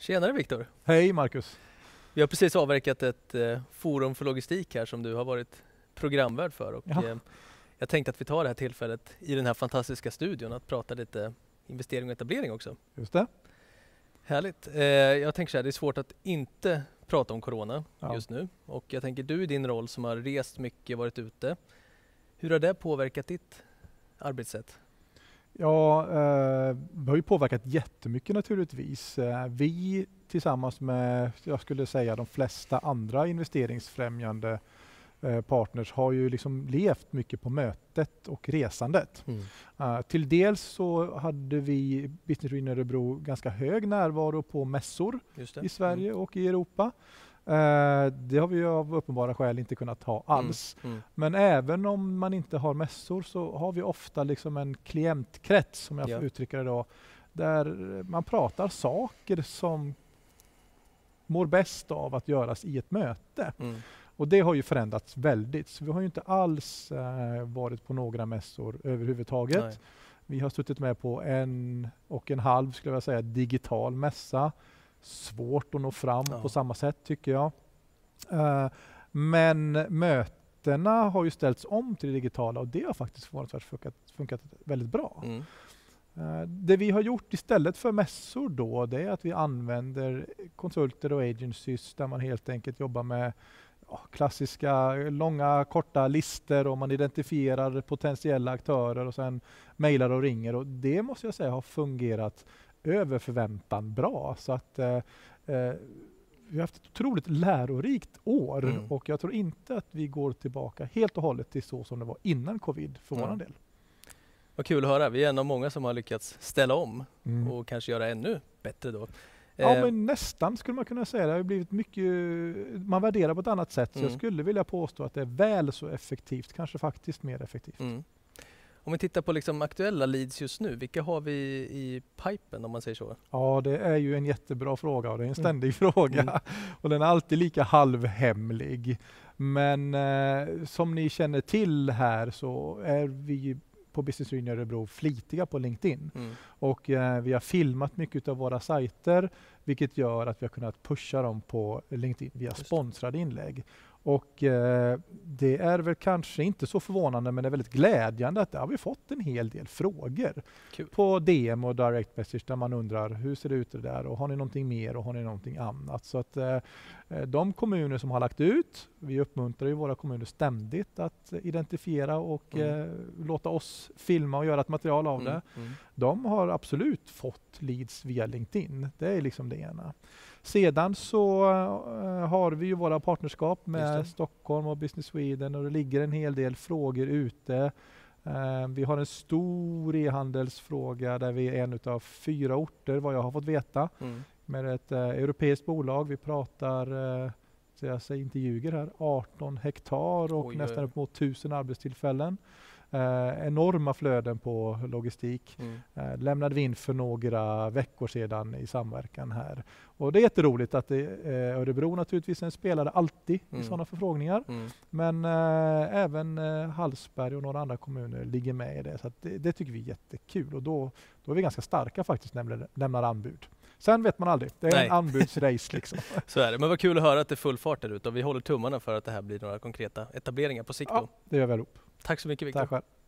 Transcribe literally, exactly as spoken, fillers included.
Tjenare Viktor. Hej Marcus. Vi har precis avverkat ett eh, forum för logistik här som du har varit programvärd för. Och, eh, jag tänkte att vi tar det här tillfället i den här fantastiska studion att prata lite investering och etablering också. Just det. Härligt. Eh, jag tänker så här, det är svårt att inte prata om corona Ja. just nu. Och jag tänker du i din roll som har rest mycket, varit ute. Hur har det påverkat ditt arbetssätt? Ja, eh, det har ju påverkat jättemycket naturligtvis. Eh, vi tillsammans med, jag skulle säga de flesta andra investeringsfrämjande eh, partners har ju liksom levt mycket på mötet och resandet. Mm. Uh, till dels så hade vi Business Arena Örebro ganska hög närvaro på mässor i Sverige mm. och i Europa. Uh, det har vi av uppenbara skäl inte kunnat ha alls. Mm. Mm. Men även om man inte har mässor så har vi ofta liksom en klientkrets, som jag får yeah. uttrycka det då, där man pratar saker som mår bäst av att göras i ett möte. Mm. Och det har ju förändrats väldigt. Så vi har ju inte alls uh, varit på några mässor överhuvudtaget. Nej. Vi har suttit med på en och en halv, skulle jag säga, digital mässa. Svårt att nå fram ja. på samma sätt tycker jag. Uh, men mötena har ju ställts om till det digitala och det har faktiskt förvånansvärt funkat, funkat väldigt bra. Mm. Uh, det vi har gjort istället för mässor då, det är att vi använder konsulter och agencies där man helt enkelt jobbar med ja, klassiska långa korta listor och man identifierar potentiella aktörer och sen mejlar och ringer, och det måste jag säga har fungerat över förväntan bra. Så att eh, eh, vi har haft ett otroligt lärorikt år mm. och jag tror inte att vi går tillbaka helt och hållet till så som det var innan covid för mm. vår del. Vad kul att höra. Vi är en av många som har lyckats ställa om mm. och kanske göra ännu bättre då. Ja, eh. men nästan skulle man kunna säga. Det har blivit mycket, man värderar på ett annat sätt. Mm. Så jag skulle vilja påstå att det är väl så effektivt, kanske faktiskt mer effektivt. Mm. Om vi tittar på liksom aktuella leads just nu, vilka har vi i pipen om man säger så? Ja, det är ju en jättebra fråga och det är en ständig mm. fråga. Mm. Och den är alltid lika halvhemlig. Men eh, som ni känner till här så är vi på Business Arena Örebro flitiga på LinkedIn. Mm. Och eh, vi har filmat mycket av våra sajter, vilket gör att vi har kunnat pusha dem på LinkedIn via sponsrade inlägg. Och eh, det är väl kanske inte så förvånande, men det är väldigt glädjande att det har vi fått en hel del frågor Kul. på D M och direct message där man undrar hur ser det ut det där och har ni någonting mer och har ni någonting annat. Så att eh, de kommuner som har lagt ut, vi uppmuntrar ju våra kommuner ständigt att identifiera och mm. eh, låta oss filma och göra ett material av mm. det. Mm. De har absolut fått leads via LinkedIn. Det är liksom det ena. Sedan så uh, har vi ju våra partnerskap med Stockholm och Business Sweden och det ligger en hel del frågor ute. Uh, vi har en stor e-handelsfråga där vi är en av fyra orter, vad jag har fått veta, mm. med ett uh, europeiskt bolag. Vi pratar, uh, så jag säger inte ljuger här, arton hektar och oj, nästan upp mot tusen arbetstillfällen. Eh, enorma flöden på logistik. Mm. Eh, lämnade vi in för några veckor sedan i samverkan här. Och det är jätteroligt att det, eh, Örebro naturligtvis en spelare alltid mm. i sådana förfrågningar. Mm. Men eh, även eh, Hallsberg och några andra kommuner ligger med i det. Så att det, det tycker vi är jättekul. Och då, då är vi ganska starka faktiskt när vi lämnar anbud. Sen vet man aldrig. Det är Nej. en anbudsrace liksom. Så är det. Men vad kul att höra att det är full fart där ute. Och vi håller tummarna för att det här blir några konkreta etableringar på sikt. Ja, det gör vi ihop. Tack så mycket Viktor. Tack själv.